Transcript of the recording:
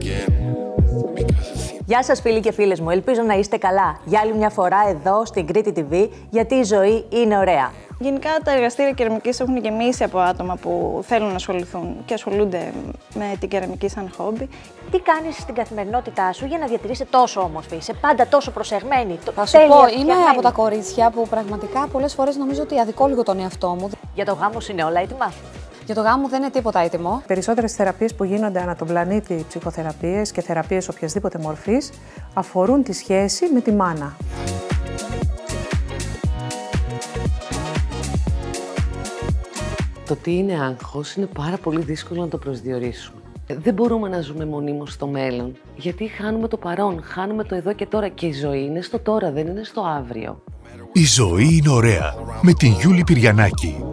Γεια σας φίλοι και φίλες μου, ελπίζω να είστε καλά. Για άλλη μια φορά εδώ στην Κρήτη TV, γιατί η ζωή είναι ωραία. Γενικά τα εργαστήρια κεραμικής έχουν γεμίσει από άτομα που θέλουν να ασχοληθούν και ασχολούνται με την κεραμική σαν χόμπι. Τι κάνεις στην καθημερινότητά σου για να διατηρείσαι τόσο όμορφη, είσαι πάντα τόσο προσεγμένη, Θα σου πω, είμαι από τα κορίτσια που πραγματικά πολλές φορές νομίζω ότι αδικώ λίγο τον εαυτό μου. Για το γάμο σου είναι όλα έτοιμα? Για το γάμο δεν είναι τίποτα έτοιμο. Περισσότερες θεραπείες που γίνονται ανά τον πλανήτη, ψυχοθεραπείες και θεραπείες οποιασδήποτε μορφής, αφορούν τη σχέση με τη μάνα. Το τι είναι άγχος είναι πάρα πολύ δύσκολο να το προσδιορίσουμε. Δεν μπορούμε να ζούμε μονίμως στο μέλλον, γιατί χάνουμε το παρόν, χάνουμε το εδώ και τώρα και η ζωή είναι στο τώρα, δεν είναι στο αύριο. Η ζωή είναι ωραία με την Γιούλη Πυριανάκη.